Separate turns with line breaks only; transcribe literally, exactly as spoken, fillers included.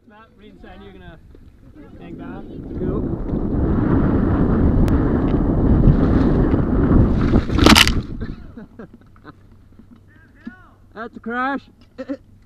Matt, Reed saying you're gonna hang back.
Cool. That's a crash.